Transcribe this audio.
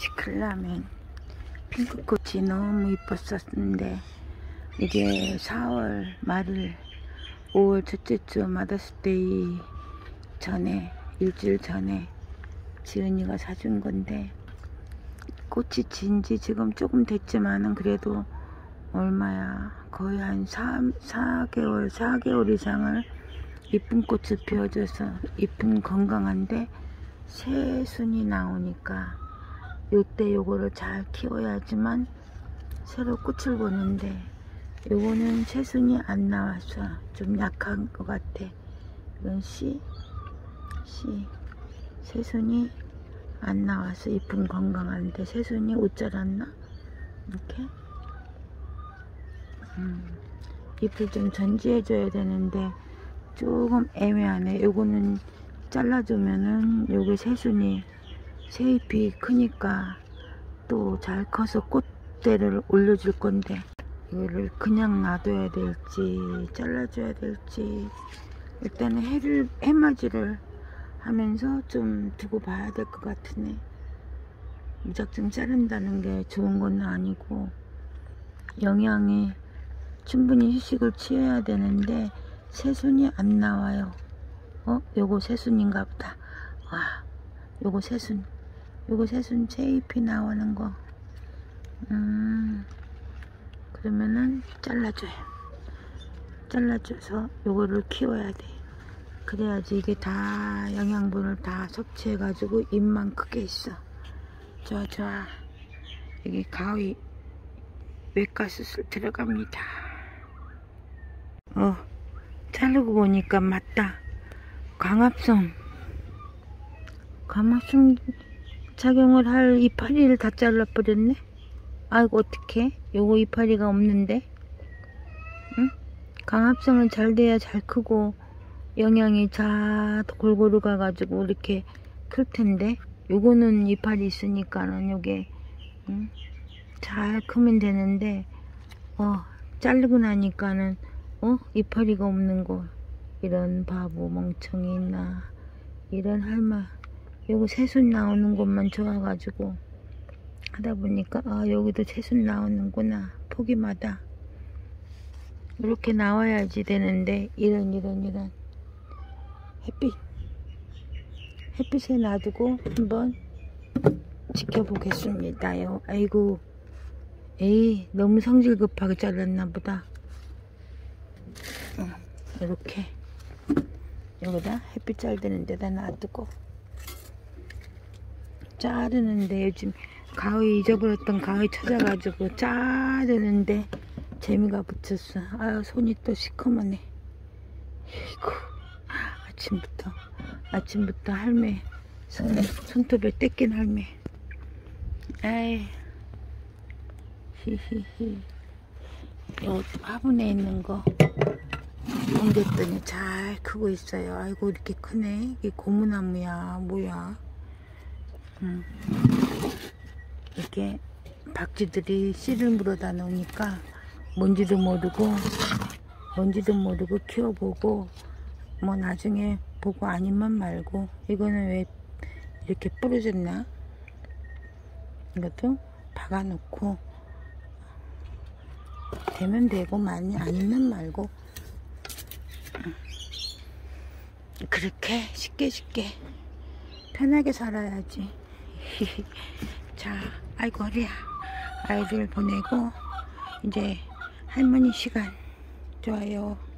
시클라멘 핑크꽃이 너무 이뻤었는데 이게 4월 말일 5월 첫째 주 마더스데이 전에 일주일 전에 지은이가 사준 건데 꽃이 진지 지금 조금 됐지만은 그래도 얼마야 거의 한 4개월 이상을 이쁜 꽃을 피워줘서 이쁜 건강한데 새순이 나오니까 요때 요거를 잘 키워야지만 새로 꽃을 보는데 요거는 새순이 안 나와서 좀 약한 것 같아. 이건 새순이 안 나와서 이쁜 건강한데 새순이 옷 자랐나? 이렇게 잎을 좀 전지해줘야 되는데 조금 애매하네. 요거는 잘라주면은 요게 새순이 새잎이 크니까 또 잘 커서 꽃대를 올려줄 건데 이거를 그냥 놔둬야 될지 잘라줘야 될지 일단은 해맞이를 하면서 좀 두고 봐야 될 것 같으네. 무작정 자른다는 게 좋은 건 아니고 영양이 충분히 휴식을 취해야 되는데 새순이 안 나와요. 요거 새순인가 보다. 와, 요거 새순 새잎이 나오는 거. 그러면은 잘라줘서 요거를 키워야 돼. 그래야지 이게 다 영양분을 다 섭취해 가지고 잎만 크게 있어. 좋아. 여기 가위 외과수술 들어갑니다. 자르고 보니까 맞다. 광합성 작용을 할 이파리를 다 잘라버렸네. 아이고 어떡해. 요거 이파리가 없는데. 응? 광합성은 잘 돼야 잘 크고 영양이 잘 골고루 가가지고 이렇게 클 텐데 요거는 이파리 있으니까는 요게 잘 크면 되는데 자르고 나니까는 이파리가 없는 거. 이런 바보 멍청이 있나. 이런 할마. 요거 새순 나오는 것만 좋아가지고 하다 보니까 여기도 새순 나오는구나. 포기마다 이렇게 나와야지 되는데 이런 햇빛에 놔두고 한번 지켜보겠습니다요. 아이고 너무 성질 급하게 잘랐나 보다. 이렇게 여기다 햇빛 잘 드는 데다 놔두고 자르는데 요즘 가위 잊어버렸던 가위 찾아가지고 자르는데 재미가 붙였어. 손이 또 시커머네. 이고 아침부터 할매 손톱에 떼낀 할매. 히히히. 요 화분에 있는 거 옮겼더니 잘 크고 있어요. 아이고 이렇게 크네. 이게 고무나무야 뭐야. 이렇게 박쥐들이 씨를 물어다 놓으니까 뭔지도 모르고 키워보고 뭐 나중에 보고 아니면 말고. 이거는 왜 이렇게 부러졌나? 이것도 박아놓고 되면 되고 아니면 말고 그렇게 쉽게 편하게 살아야지. 자, 아이고 허리야. 아이들 보내고 이제 할머니 시간. 좋아요.